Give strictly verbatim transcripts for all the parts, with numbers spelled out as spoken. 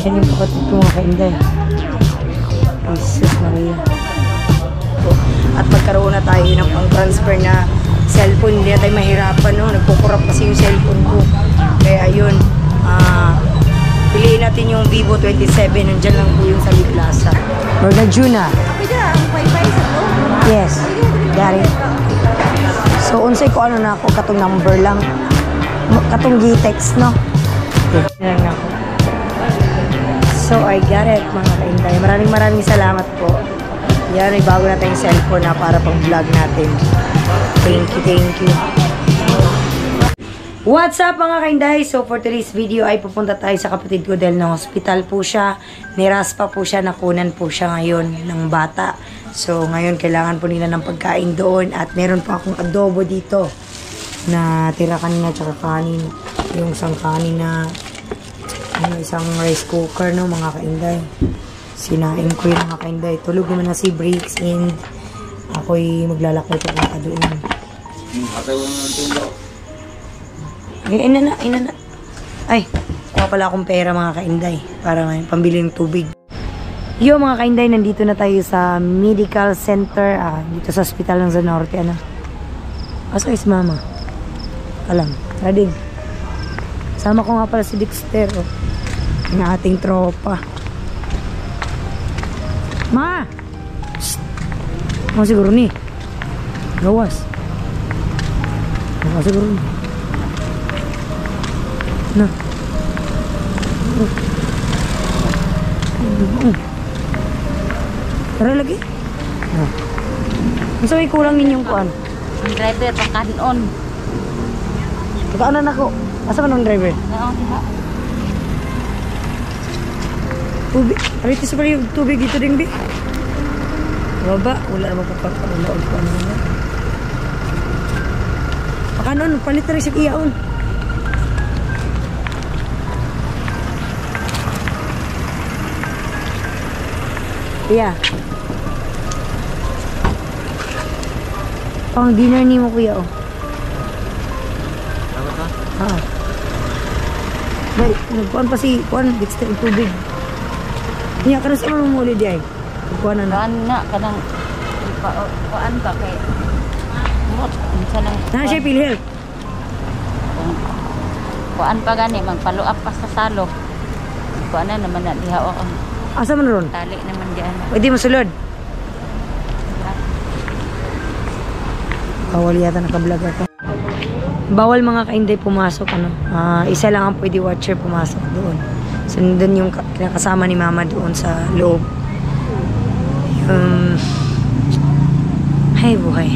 Yan yung kapatid ko mga kainday. Jesus Maria. At magkaroon na tayo ng pang-transfer na cellphone. Hindi na tayo mahirapan, no? Nagkukurap kasi yung cellphone ko. Kaya yun, ah, piliin natin yung Vivo twenty-seven. Nandiyan lang po yung sa Liplaza. Lorna Juna. Pwede na, ang wifi sa loob. Yes, got it. So, unsay ko ano na ako, katong number lang. Katong G-text, no? Okay, yan lang ako. So, I got it, mga kainday. Maraming maraming salamat po. Yan, may bago na tayong cellphone na para pang vlog natin. Thank you, thank you. What's up mga kainday? So for today's video ay pupunta tayo sa kapatid ko dahil na hospital po siya. Niraspa po siya, nakunan po siya ngayon ng bata. So ngayon kailangan po nila ng pagkain doon at meron po akong adobo dito na tira kanina tsaka kanin. Yung isang kanin na ano, isang rice cooker no mga kainday. Sinain ko yung mga kainday. Tulog naman na si Briggs and ako'y maglalakay po ka doon. Ay, ina na, ina na. Ay, kuha pala akong pera mga kainday para may pambili ng tubig. Yo mga kainday, nandito na tayo sa medical center, ah, dito sa hospital ng Zanorte, ano. Asa is mama? Alam, rading. Sama ko nga pala si Dexter, oh. Yung ating tropa. Ma! Shhh! Mga siguro ni. Gawas. Mga siguro ni. Na. Oh. Oh. Tara lagi. Ah. Masa may kulang ninyong kuan? Ang driver, pakanon. Pagkaanan ako. Asa man ang driver? Oo, diba? Tubig. Alitis pa yung tubig dito din, bi. Baba. Wala naman papakalaog ko ano na. Pakanon. Palit na rin siya iyaon. Kuya. Pang dinner ni mo kuya oh. Ano ka? Ah. Dahil, nagkuhan pa si kuhan, Dexter yung tubig. Niya, kanas sa mga muli di ay. Nagkuhan na na. Kuan na, kanang, kuan ba kay, mot, minsan lang. Na siya PhilHealth. Kuan pa gani, magpaluap pa sa salo. Kuan na naman na, diha o, Asa man ron? tali naman diyan. Pwede mo sulod. Bawal yata nakablog ako. Bawal mga kainday pumasok ano. Uh, isa lang ang pwede watcher pumasok doon. So nandun yung kasama ni mama doon sa loob. Um, hay buhay.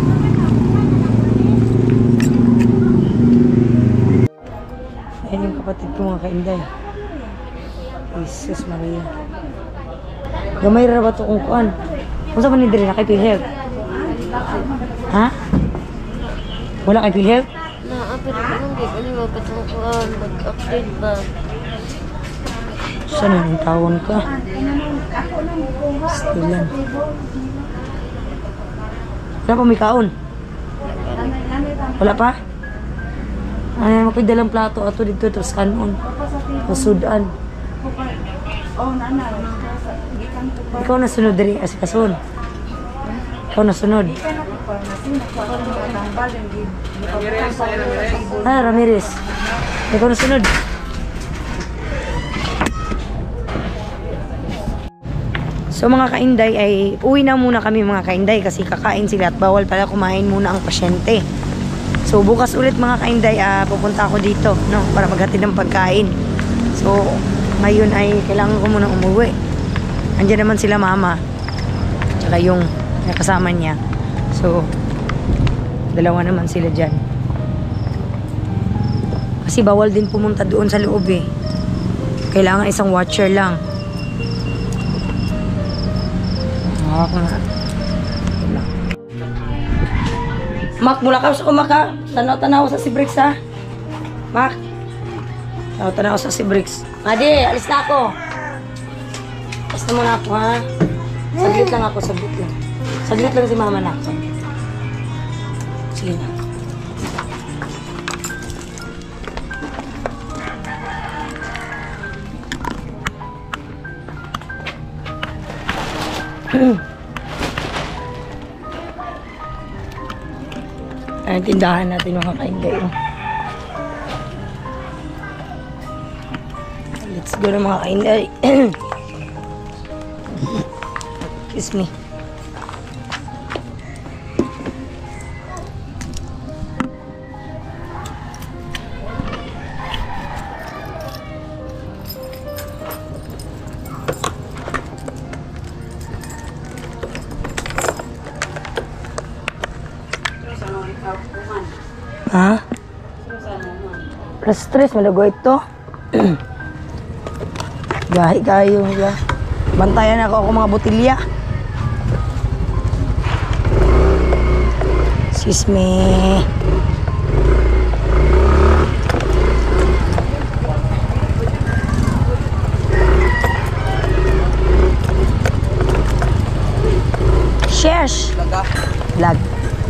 Ayan yung kapatid ko mga kainday. Jesus Maria. Gamay ra ba ito kung kuan? Kung saan man nidiri na kay PhilHealth? Ha? Wala kay PhilHealth? Na, pero kung di ko nyo patong kuan, mag-update ba? Saan na yung tawon ka? Stilan. Wala pa may kaon? Wala pa? Ano naman ko'y dalang plato ato dito, tapos kanon. Masudan. Ikaw na sunod diri as kason. Ikaw na sunod. Ah, Ramirez. Ikaw na sunod. So mga kainday ay uwi na muna kami mga kainday kasi kakain sila at bawal pala kumain muna ang pasyente. So bukas ulit mga kainday uh, pupunta ako dito no para maghatid ng pagkain. So ngayon ay kailangan ko muna umuwi. Andiyan naman sila mama. Tsaka yung nakasama niya. So dalawa naman sila dyan. Kasi bawal din pumunta doon sa loob eh. Kailangan isang watcher lang. Ako nga. Mak, mula ka sa kumaka. Tanaw-tanaw sa si Briggs ha. Mak. Tanaw-tanaw sa si Briggs. Adi, alis na ako. Alis na muna ako ha. Saglit lang ako, saglit lang. Saglit lang si mama na ako. Sige na. Ay, tindahan natin mga kainday. Oh. Let's go na mga kainday. Excuse me. Ha? Plus stress, malago ito. Gahi kayo. Ya. Bantayan ako ako mga botilya. Excuse me. Shares. Vlog.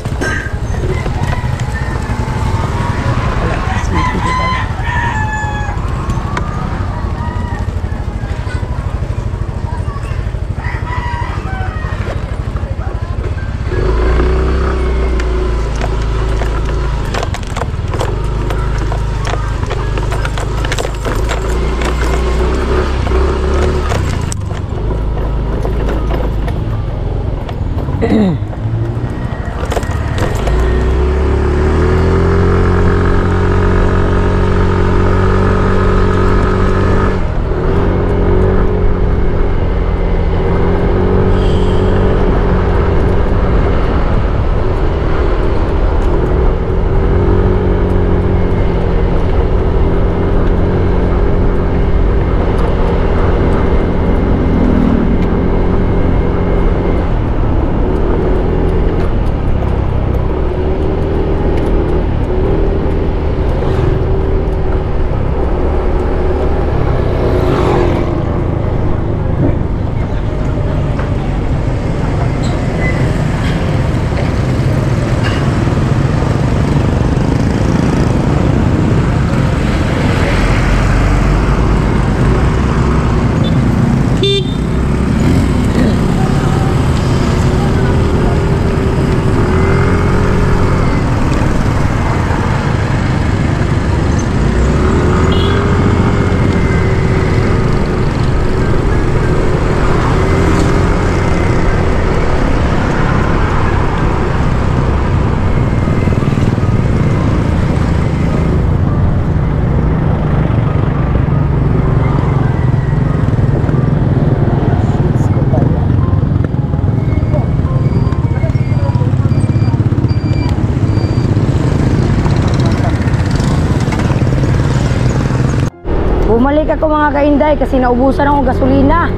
Bumalik ako mga kainday kasi naubusan ako gasolina.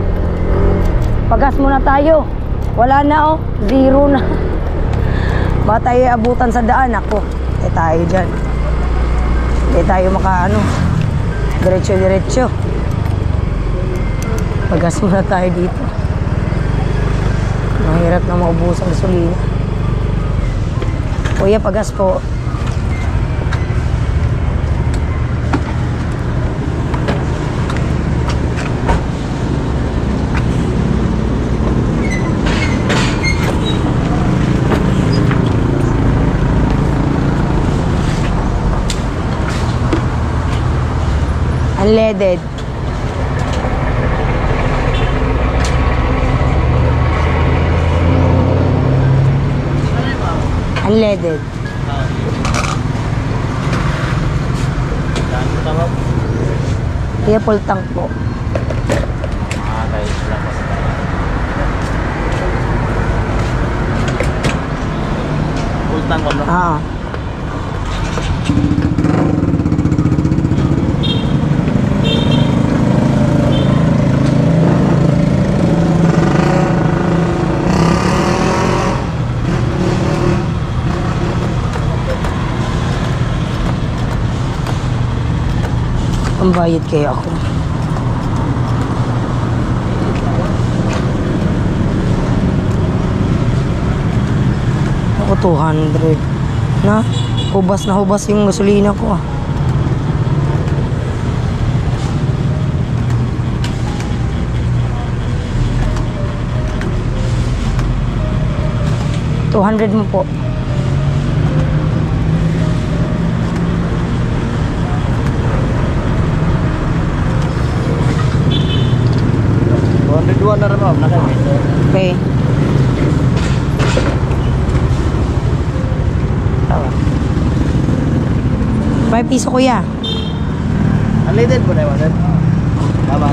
Pagas muna tayo. Wala na oh, zero na. Baka tayo abutan sa daan ako. Eh tayo dyan. Eh tayo makaano. Diretso-diretso. Pagas muna tayo dito. Mahirap na maubusan gasolina. Kuya, pagas po. Unleaded. Unleaded. Kaya full tank po. Ah, guys, wala pa sa tayo. Full tank ko, no? Ah. Ang bayad kaya ako. Ako two hundred. Na, hubas na hubas yung gasolina ko ah. two hundred mo po. one hundred one na rin ma'am. Naka-meter. Okay. five piso kuya. Unleaded po na yun. Tama.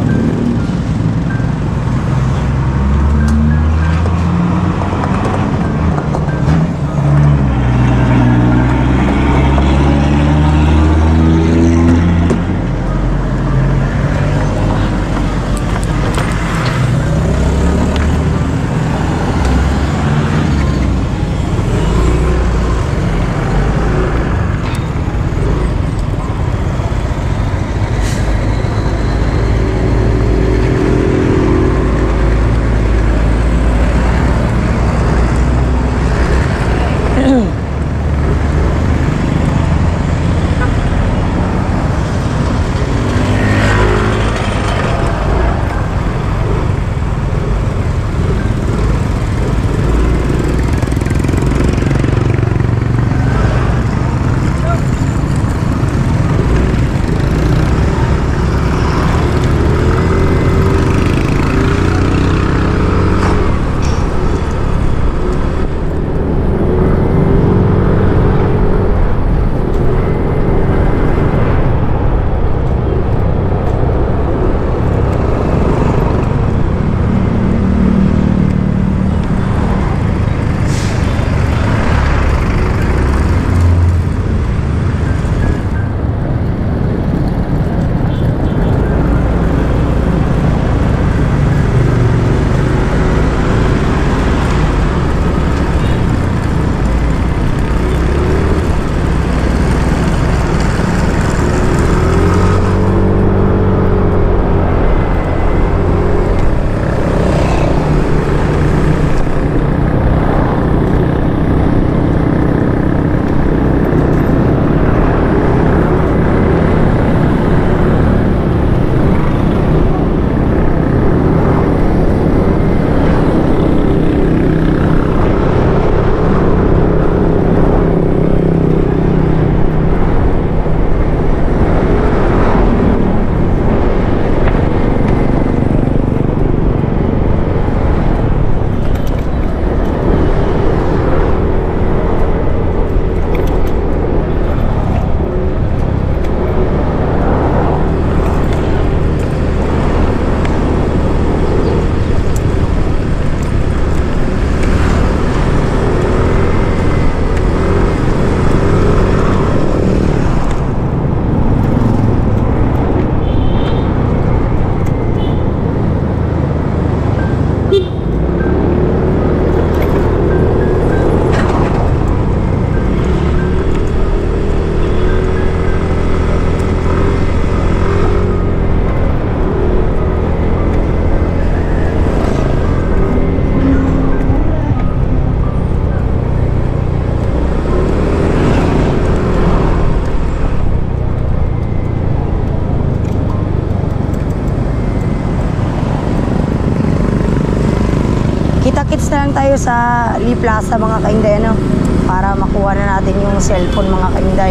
Kita-kits na lang tayo sa Lee Plaza mga kainday, ano, para makuha na natin yung cellphone mga kainday.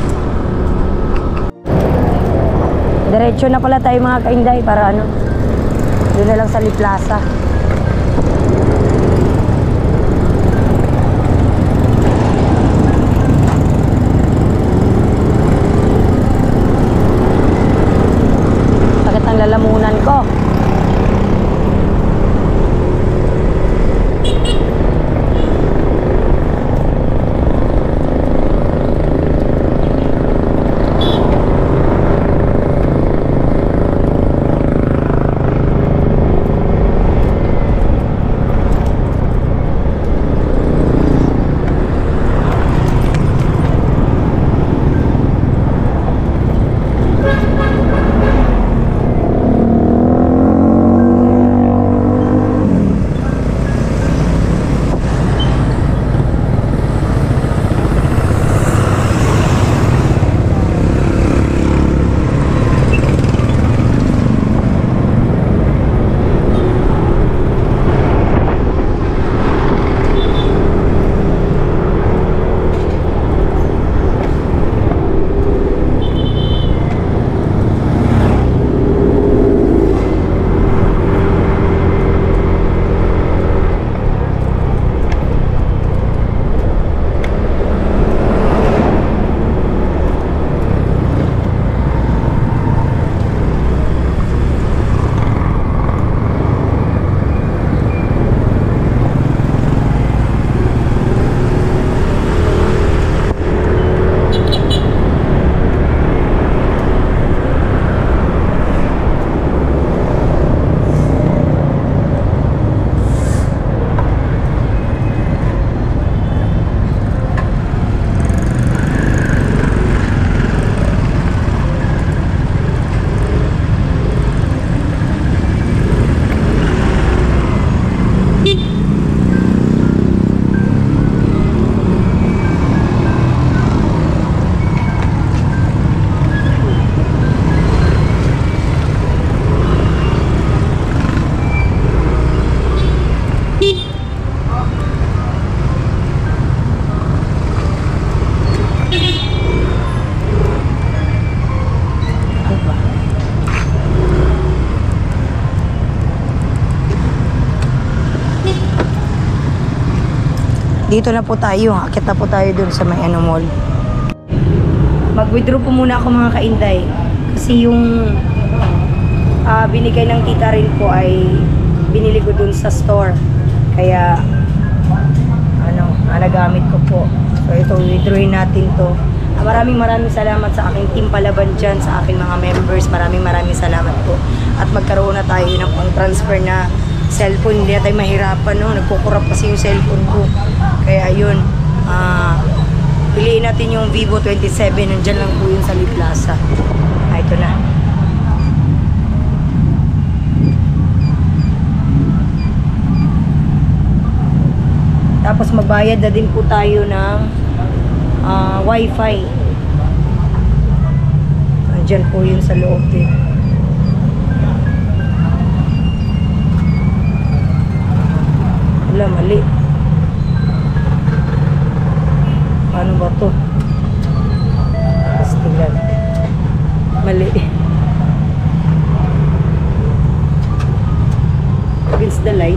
Diretso na pala tayo mga kainday para ano, doon na lang sa Lee Plaza. Sakit ang lalamunan ko. Dito na po tayo. Akit na po tayo dun sa may ano mall. Mag-withdraw po muna ako mga kainday. Kasi yung uh, binigay ng tita rin po ay binili ko dun sa store. Kaya ano, nagamit ko po. So ito, withdrawin natin to. Uh, maraming maraming salamat sa aking team palaban dyan, sa aking mga members. Maraming maraming salamat po. At magkaroon na tayo ng pang-transfer na cellphone. Hindi na tayo mahirapan, no? Nagkukurap kasi yung cellphone ko. Kaya yun, ah, uh, piliin natin yung Vivo twenty-seven. Nandyan lang po yun sa Lee Plaza. Ah, ito na. Tapos magbayad na din po tayo ng uh, Wi-Fi. Nandyan po yun sa loob din. Wala, mali. Paano ba to? Pastilan. Mali. Against the light.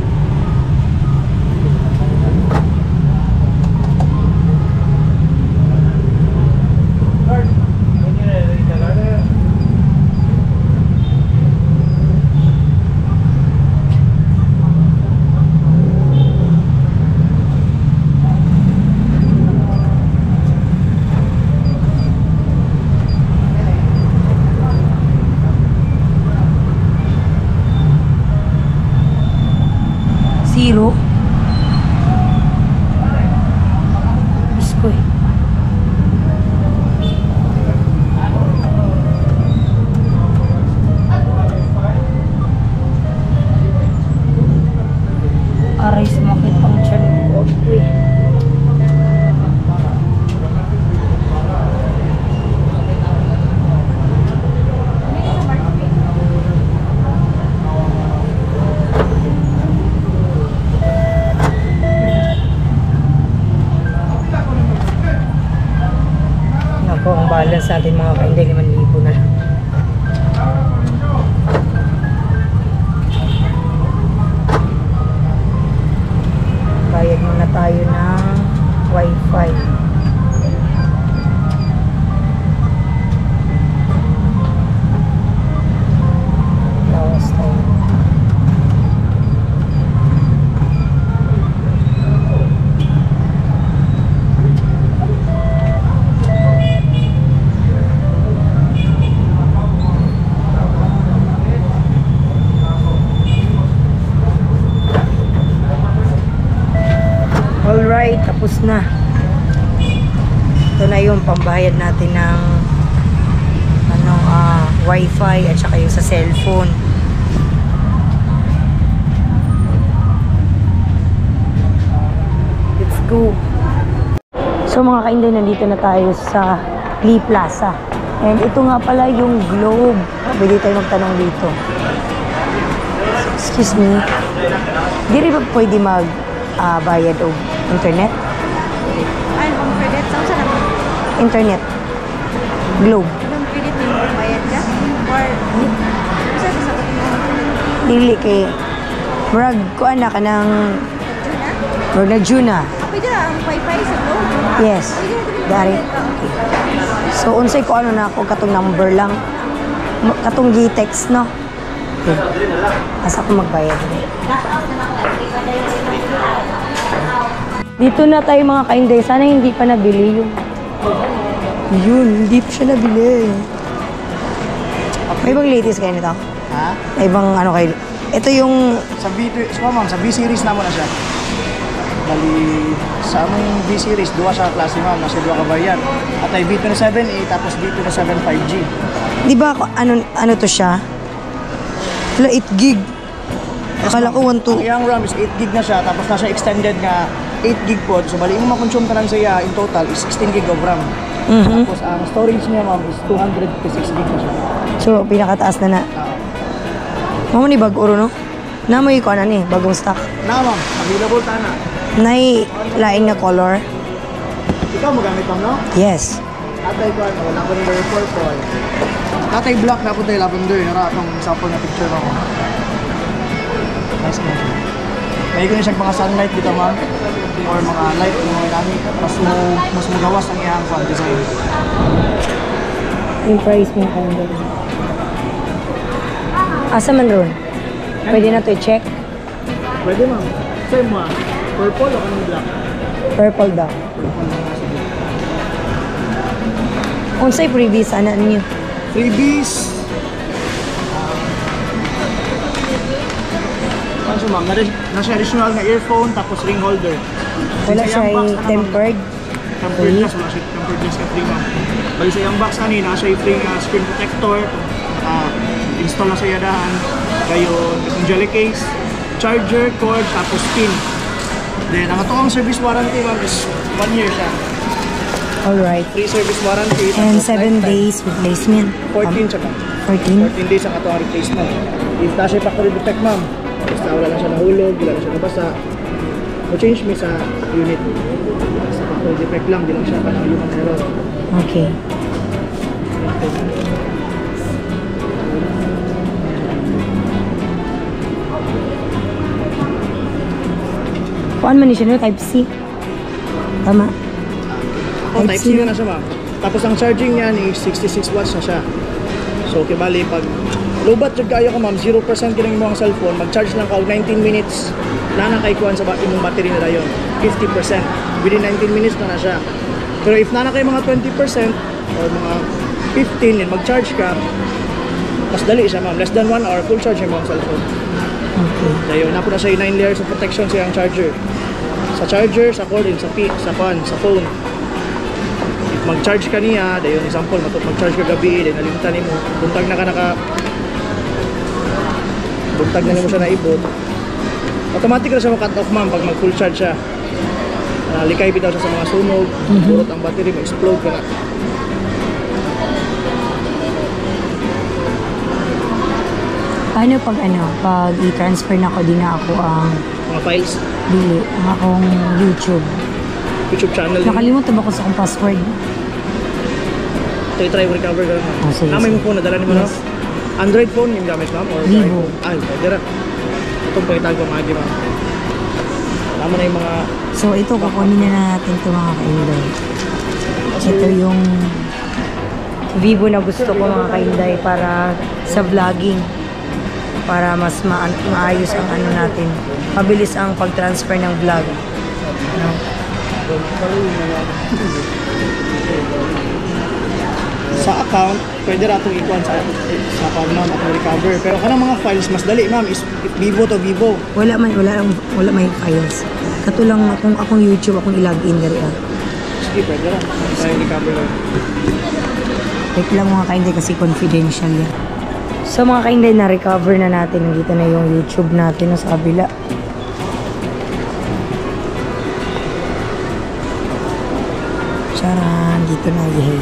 Zero. Isko eh. Aray, sumakit ang tiyan ko. Uy. Ang balance natin mga kainday, limang libo na lang. Bayad muna tayo ng Wi-Fi. Lawas tayo. Alright, tapos na. Ito na yung pambayad natin ng ano, uh, Wi-Fi at saka yung sa cellphone. Let's go. So mga kainday, nandito na tayo sa Lee Plaza. And ito nga pala yung Globe. Pwede tayo magtanong dito. Excuse me. Di rin ba pwede mag uh, bayad o internet? Ay, kung pwede, saan sa naman? Internet. Globe. Kung pwede, bayad ka? Or, saan sa sagot mo? Dili kay murag ko ana ka ng murag na Juna. Pwede na, ang Wi-Fi sa Globe. Yes. Dari. Okay. So unsay ko ano na ako katong number lang. Ma- Katong G-text no. Okay. Asa ko magbayad. Dito na tayo mga kainday. Sana hindi pa nabili yun. Yun, hindi pa siya nabili. May ibang latest kayo nito? Ha? May ibang ano kayo? Ito yung... Sa B, so, ma'am, sa B-series na mo na siya. Bali, sa among B-series, duwa sa klase ma'am, nasa duwa ka variant. At ay B twenty-seven A, tapos B twenty-seven five G. Di ba ano, ano to siya? Wala, eight gig. Akala ko one two. Ang iyang RAM is eight gig na siya, tapos nasa extended nga eight gig po. So, bali, yung makonsume ka lang siya in total is sixteen gig of RAM. Mhm. Tapos, ang storage niya ma'am is two hundred fifty-six gig na siya. So, pinakataas na na. Mamo ni bag-oro, no? Namoy ko ano ni, bagong stock. Na ma'am, available ta na. Nay, laing na color. Ikaw magamit ma'am, no? Yes. Tatay ko ano, lavender purple. Tatay black na po tayo lavender. Nara akong sample na picture mo. Nice mo. May ko na siyang mga sunlight dito ma'am. Or mga light na mga gamit. Mas, mo, mas magawas ang iyang kwan design. Yung price mo kung gano'n. Asa man ron? Pwede na to i-check? Pwede ma'am. Same mo ah. Purple o anong black? Purple daw. Purple na nasa dito. Kung sa'y previous, ano niyo? Freebies! Ano siya ma'am? Nasa nasa additional na earphone tapos ring holder. Wala Sa siya iyang box, ano, ma'am? tempered. Tempered glass, wala siya tempered glass na free ma'am. Bali sa iyang box ani, nasa yung free uh, screen protector, uh, install na sa iyadahan, kayo yung jelly case, charger, cord, tapos pin. Then ang atong service warranty ma'am is one year siya. Alright. Free service warranty. And tapos seven lifetime. days replacement. fourteen siya ma'am. fourteen? fourteen days ang atong replacement. If na siya factory defect ma'am, basta wala lang siya nahulog, wala lang siya nabasa, o change me sa unit. Sa factory defect lang, di lang siya parang human error. Okay. Kuan man ni siya no? Type C? Tama. O, type C na siya ma'am. Tapos ang charging niyan is sixty-six watts na siya. So, okay, bali, pag low bat jud kayo ko ma'am, zero percent kinang imong cellphone, mag-charge lang ka og nineteen minutes, na na kay kuan sa ba- imong battery na dayon. fifty percent. Within nineteen minutes na na siya. Pero if na na kay mga twenty percent or mga fifteen, then mag-charge ka, mas dali siya ma'am. Less than one hour, full charge yung mga cellphone. Okay. Dayon, na po na siya nine layers of protection sa iyang charger. Sa charger, sa cord, and sa pi, sa pan, sa phone. If mag-charge ka niya, dayon example, matut mag-charge ka gabi, then nalimtan nimo, buntag na ka naka buntag na nimo siya naibot. Automatic na siya mag-cut off ma'am pag mag-full charge siya. Uh, likay bitaw siya sa mga sunog, burot ang battery, ma-explode ka na. Paano pag ano, pag i-transfer na ko din na ako ang Mga files, dili, ang akong YouTube. YouTube channel. Nakalimutan ba ko sa akong password? Try try recover ka ma'am. Oh, sige, Namay mo sige. phone, nadala ni mo Yes. no? Android phone yung gamit ma'am? Or Vivo. Ay, pwede ra. Itong pangitag ko mga ma'am. Tama na yung mga... So ito, kukunin na natin ito mga kainday. Ito yung Vivo na gusto ko mga kainday para sa vlogging. Para mas ma maayos ang ano natin. Mabilis ang pag-transfer ng vlog. No? Sa account, pwede ra itong ikuan sa sa account ma'am at recover. Pero kanang mga files, mas dali ma'am, is if Vivo to Vivo. Wala man, wala lang, wala may files. Katulang akong akong YouTube, akong i-login dali ah. Sige, pwede ra. Tayo recover ra. Wait lang mga kainday kasi confidential yan. So mga kainday, na-recover na natin. Nandito na yung YouTube natin no, sa kabila. Charan, dito na yay.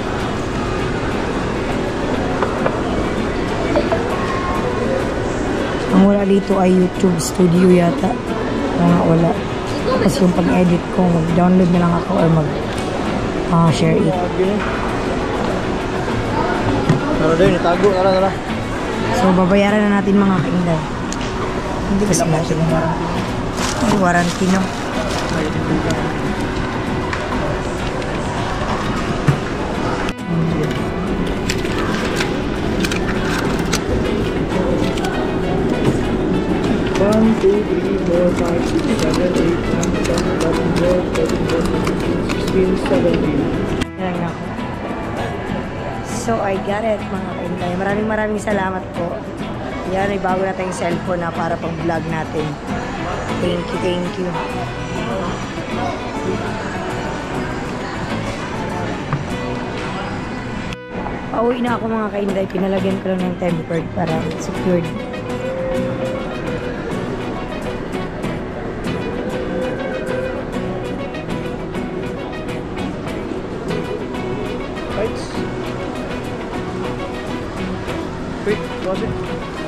Ang wala dito ay YouTube Studio yata. Mga wala. Tapos yung pag-edit ko, mag-download na lang ako or mag-share it. Pero din, itago, tara, tara. So, babayaran na natin mga kainday. Hindi kasi natin yung warranty. Ay, warranty, no? one, two, three, four, five, six, seven, eight, nine, ten, eleven, twelve, thirteen, fourteen, fifteen, sixteen, seventeen. Yan lang ako. So, I got it, mga kainday. Maraming maraming salamat po. Yan, ay bago na tayong cellphone na para pang vlog natin. Thank you, thank you. Pauwi na ako mga kainday. Pinalagyan ko lang ng tempered para secured. Lights. Quick, close it.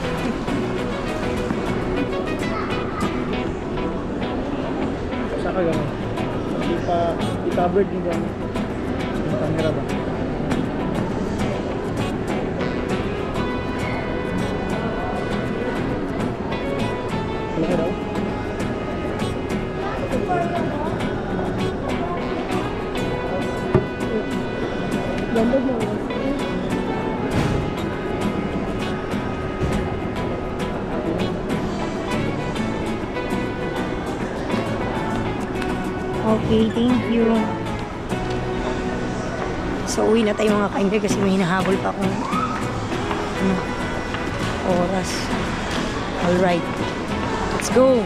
Saka gano'n. Hindi pa i-covered yung gano'n. Yung camera ba? Malaki daw? Okay, thank you. So, uwi na tayo mga ka-Inday kasi may hinahabol pa akong ano, oras. Alright. Let's go!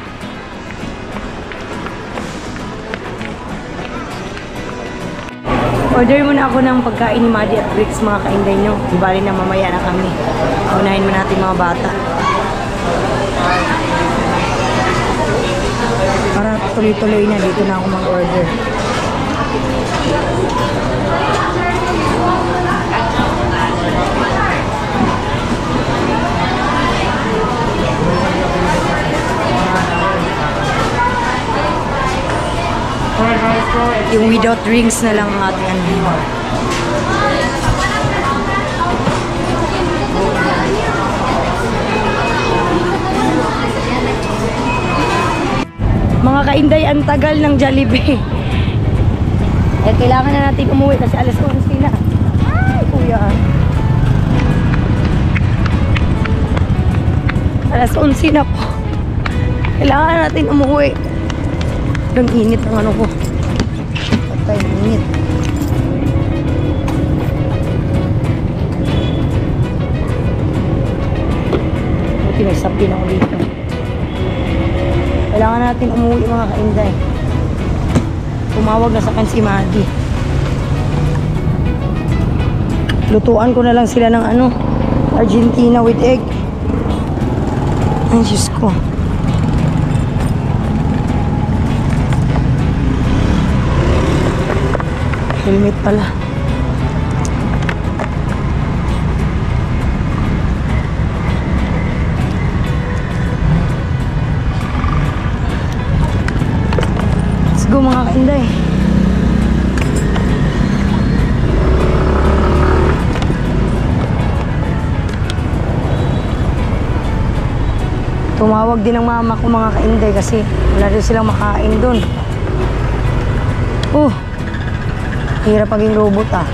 Order muna ako ng pagkain ni Maddie at Bricks mga ka-Inday nyo. Bali na mamaya na kami. Unahin mo natin mga bata. Para tuloy-tuloy na dito na ako mag-order. Yung without drinks na lang ang ating ano. Mga ka-Inday, ang tagal ng Jollibee. Eh, kailangan na natin umuwi kasi alas onse na. Ay, kuya. alas onse na po. Kailangan na natin umuwi. Ang init ng ano ko. Patay, init. Buti may sapin ako dito. Kailangan natin umuwi mga ka-Inday. Tumawag na sa akin si Maddie. Lutuan ko na lang sila ng ano, Argentina with egg. Ay, Diyos ko. Helmet pala. Let's go mga ka-Inday. Tumawag din ang mama ko mga ka-Inday kasi wala rin silang makain doon. Oh, hirap maging robot ah.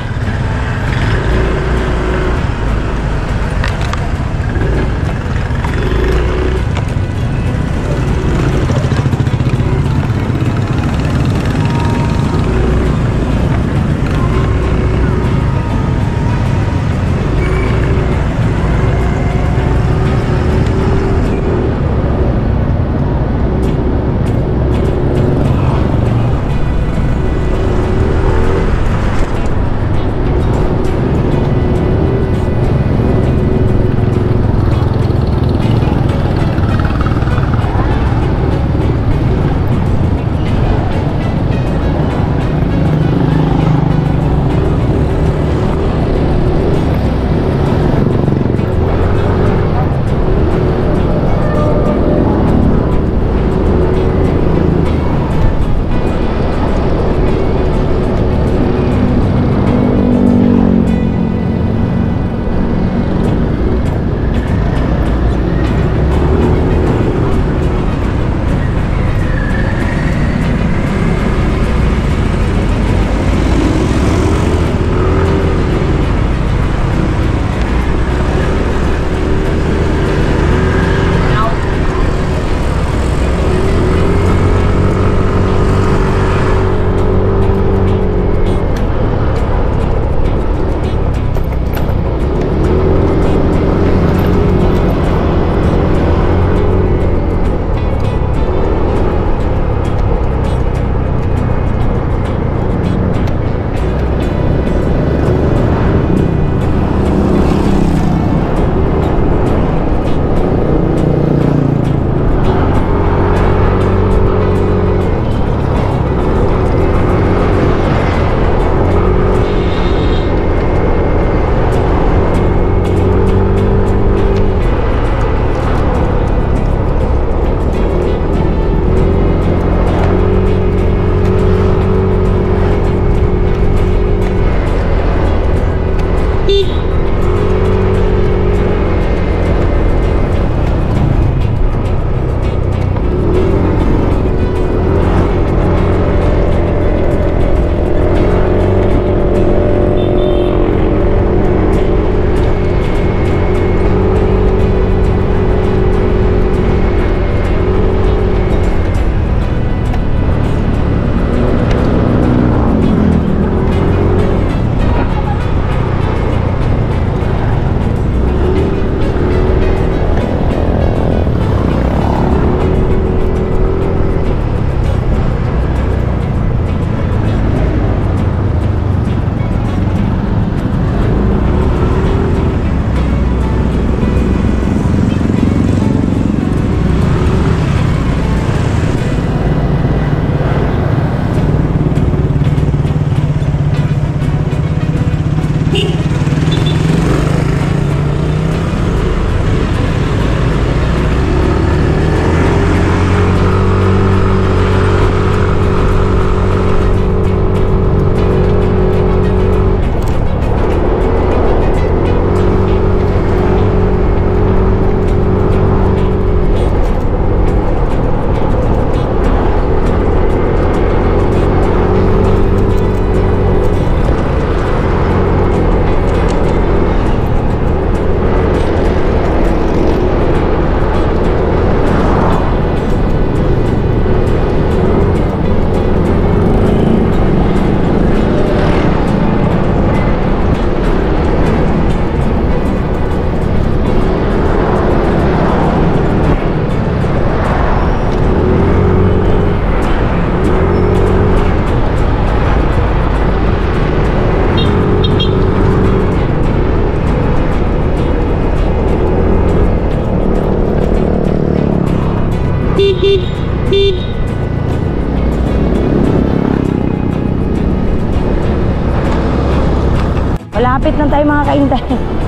lang tayo mga kainday.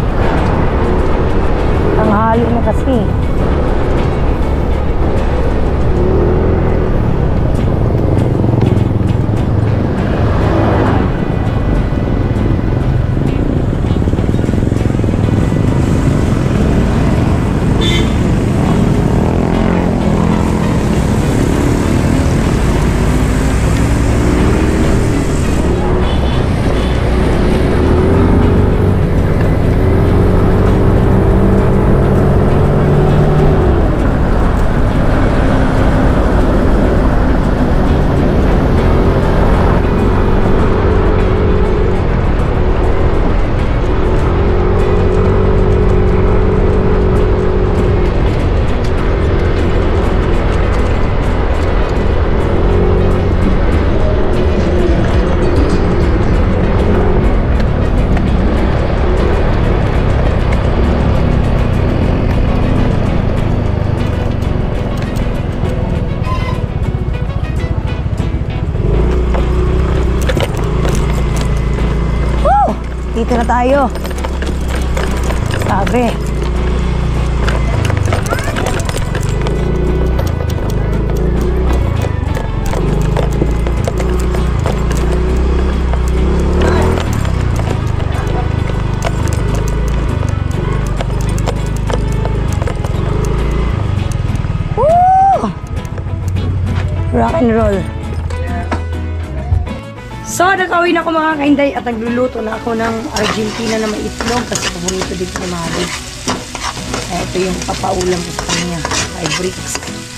Tanghali na kasi. Dito na tayo. Sabi. Woo! Rock and roll. So, nakauwi na ako mga kainday at nagluluto na ako ng Argentina na may itlog kasi paborito dito ni Mali. Eh, ito yung papaulam ko sa kanya. Ay, bricks.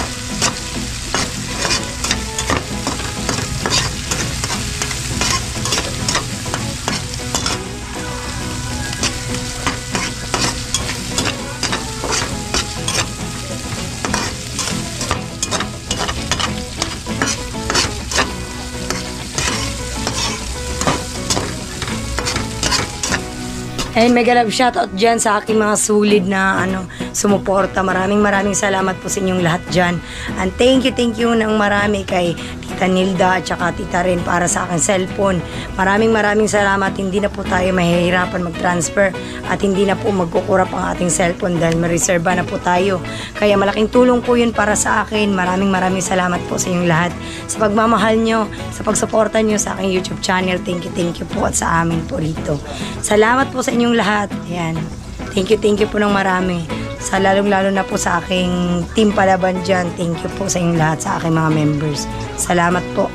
And mega love shoutout dyan sa aking mga sulid na ano, sumuporta. Maraming maraming salamat po sa inyong lahat dyan. And thank you, thank you ng marami kay Tita Nilda at saka Tita Ren para sa aking cellphone. Maraming maraming salamat. Hindi na po tayo mahihirapan mag-transfer at hindi na po magkukurap ang ating cellphone dahil ma-reserva na po tayo. Kaya malaking tulong po yun para sa akin. Maraming maraming salamat po sa inyong lahat. Sa pagmamahal nyo, sa pagsuporta nyo sa aking YouTube channel. Thank you, thank you po at sa amin po rito. Salamat po sa inyong lahat. Ayan. Thank you, thank you po ng marami. Sa lalong-lalo na po sa aking team palaban dyan. Thank you po sa inyong lahat, sa aking mga members. Salamat po.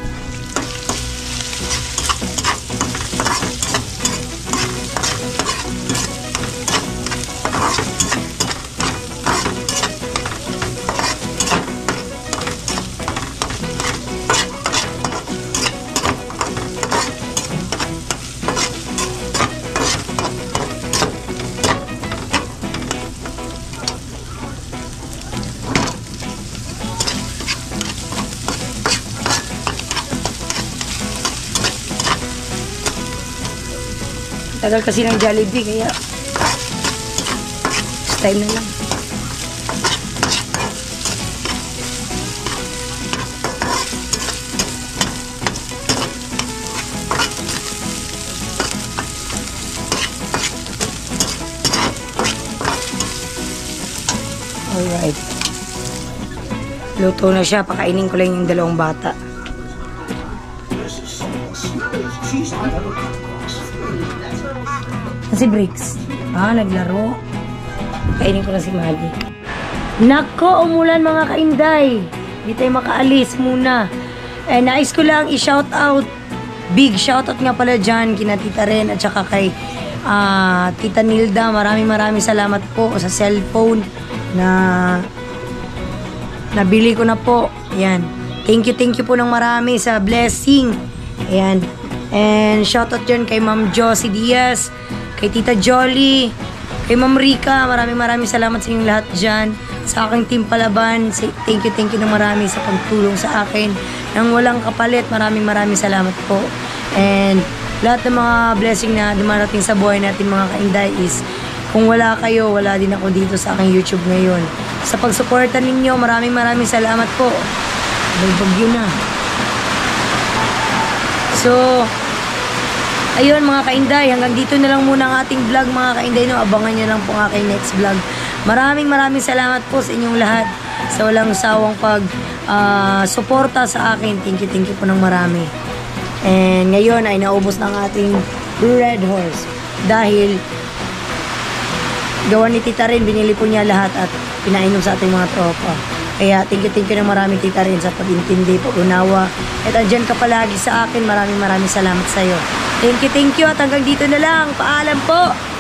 Tagal kasi ng Jollibee, kaya this time na lang. Alright. Luto na siya, pakainin ko lang yung dalawang bata. Si Bricks. Ah, naglaro. Kainin ko na si Mali. Nako, umulan mga kainday. Di tayo makaalis muna. Eh, nais ko lang i-shout out. Big shout out nga pala dyan kina Tita Ren at saka kay uh, Tita Nilda. Maraming maraming salamat po sa cellphone na nabili ko na po. Ayan. Thank you, thank you po ng marami sa blessing. Ayan. And shout out dyan kay Ma'am Josie Diaz, kay Tita Jolly, kay Ma'am Rica. Maraming maraming salamat sa inyong lahat dyan. Sa aking team palaban, thank you, thank you ng marami sa pagtulong sa akin. Nang walang kapalit, maraming maraming salamat po. And lahat ng mga blessing na dumarating sa buhay natin mga kainday is, kung wala kayo, wala din ako dito sa aking YouTube ngayon. Sa pagsuporta ninyo, maraming maraming salamat po. Bagyo na. So, ayun mga kainday, hanggang dito na lang muna ang ating vlog mga kainday. No? Abangan nyo lang po ang aking next vlog. Maraming maraming salamat po sa inyong lahat sa walang sawang pag uh, suporta sa akin. Thank you, thank you po ng marami. And ngayon ay naubos na ang ating Red Horse dahil gawa ni Tita Rin, binili po niya lahat at pinainom sa ating mga tropa. Kaya thank you, thank you ng marami Tita Rin sa pag-intindi, pag-unawa. At andyan ka palagi sa akin. Maraming maraming salamat sa iyo. Thank you, thank you. At hanggang dito na lang. Paalam po.